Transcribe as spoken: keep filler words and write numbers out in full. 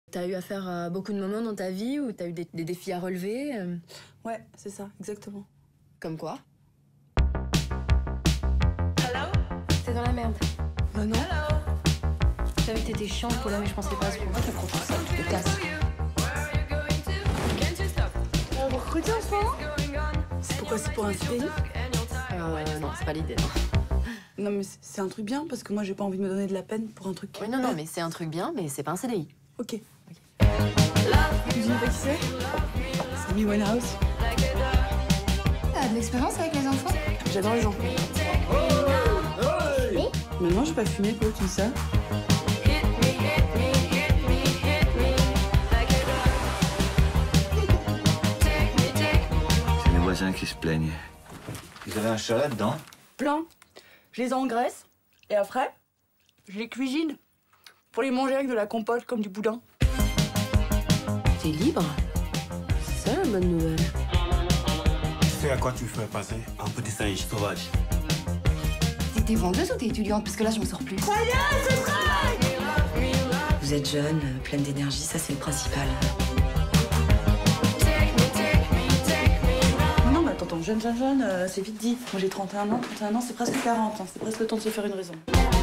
T'as eu affaire à beaucoup de moments dans ta vie où t'as eu des, des défis à relever euh... Ouais, c'est ça, exactement. Comme quoi? T'es dans la merde. Bah non. Je savais que t'étais chiante, Paula, mais je pensais pas à ce point. Tu prends tout ça, tu te casses. On va recruter en ce moment? C'est pourquoi c'est pour un C D I? Euh, non, c'est pas l'idée, non. Non, mais c'est un truc bien, parce que moi, j'ai pas envie de me donner de la peine pour un truc... Oui, non, non, mais c'est un truc bien, mais c'est pas un C D I. Ok. okay. Tu dis pas qui c'est? C'est Amy Winehouse. T'as de l'expérience avec les enfants? J'adore les enfants. Oui. Maintenant, j'ai pas fumé, quoi, tu dis ça? C'est les voisins qui se plaignent. Ils avaient un chat là-dedans? Plein. Je les engraisse, et après, je les cuisine pour les manger avec de la compote comme du boudin. T'es libre? C'est ça la bonne nouvelle. Tu sais à quoi tu fais passer un petit singe sauvage? T'es vendeuse ou t'es étudiante? Parce que là, je m'en sors plus. Ça y est, c'est prêt! Vous êtes jeune, pleine d'énergie, ça c'est le principal. Non, mais attends, attends, jeune, jeune, jeune, euh, c'est vite dit. Moi j'ai trente et un ans, trente et un ans, c'est presque quarante, hein. C'est presque le temps de se faire une raison.